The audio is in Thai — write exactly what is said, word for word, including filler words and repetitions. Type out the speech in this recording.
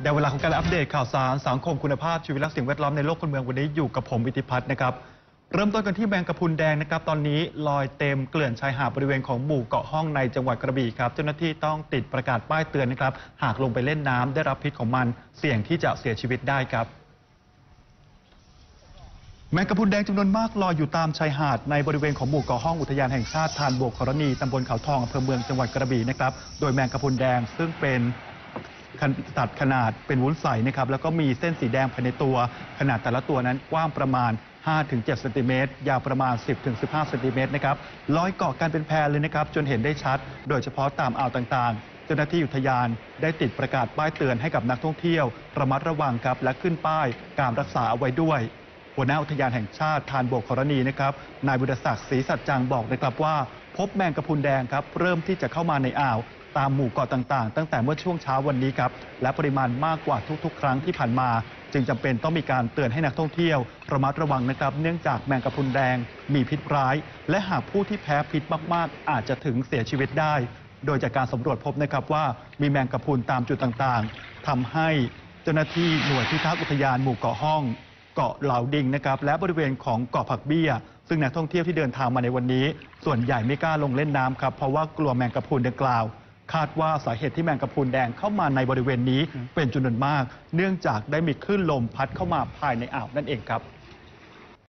ได้เวลาของการอัปเดตข่าวสารสังคมคุณภาพชีวิตและสิ่งแวดล้อมในโลกคนเมืองวันนี้อยู่กับผมอิทธิพัฒน์นะครับเริ่มต้นกันที่แมงกะพรุนแดงนะครับตอนนี้ลอยเต็มเกลื่อนชายหาดบริเวณของหมู่เกาะห้องในจังหวัดกระบี่ครับเจ้าหน้าที่ต้องติดประกาศป้ายเตือนนะครับหากลงไปเล่นน้ำได้รับพิษของมันเสี่ยงที่จะเสียชีวิตได้ครับแมงกะพรุนแดงจำนวนมากลอยอยู่ตามชายหาดในบริเวณของหมู่เกาะห้องอุทยานแห่งชาติธารบวกธรณีตำบลเขาทองอำเภอเมืองจังหวัดกระบี่นะครับโดยแมงกะพรุนแดงซึ่งเป็นตัดขนาดเป็นวุ้นใสนะครับแล้วก็มีเส้นสีแดงภายในตัวขนาดแต่ละตัวนั้นกว้างประมาณ ห้าถึงเจ็ด เซนติเมตรยาวประมาณ สิบถึงสิบห้า เซนติเมตรนะครับลอยเกาะกันเป็นแพรเลยนะครับจนเห็นได้ชัดโดยเฉพาะตามอ่าวต่างๆเจ้าหน้าที่อุทยานได้ติดประกาศป้ายเตือนให้กับนักท่องเที่ยวระมัดระวังครับและขึ้นป้ายการรักษาเอาไว้ด้วยหัวหน้าอุทยานแห่งชาติธารบวกธรณีนะครับนายบุญศักดิ์ศรีสัจจังบอกนะครับว่าพบแมงกะพรุนแดงครับเริ่มที่จะเข้ามาในอ่าวตามหมู่เกาะต่างๆตั้งแต่เมื่อช่วงเช้าวันนี้ครับและปริมาณมากกว่าทุกๆครั้งที่ผ่านมาจึงจำเป็นต้องมีการเตือนให้นักท่องเที่ยวระมัดระวังนะครับเนื่องจากแมงกะพรุนแดงมีพิษร้ายและหากผู้ที่แพ้พิษมากๆอาจจะถึงเสียชีวิตได้โดยจากการสำรวจพบนะครับว่ามีแมงกะพรุนตามจุดต่างๆทำให้เจ้าหน้าที่หน่วยพิทักษ์อุทยานหมู่เกาะห้องเกาะเหลาดิงนะครับและบริเวณของเกาะผักเบี้ยซึ่งนักท่องเที่ยวที่เดินทางมาในวันนี้ส่วนใหญ่ไม่กล้าลงเล่นน้ำครับเพราะว่ากลัวแมงกะพรุนดังกล่าวคาดว่าสาเหตุที่แมงกะพรุนแดงเข้ามาในบริเวณนี้เป็นจำนวนมากเนื่องจากได้มีคลื่นลมพัดเข้ามาภายในอ่าวนั่นเองครับ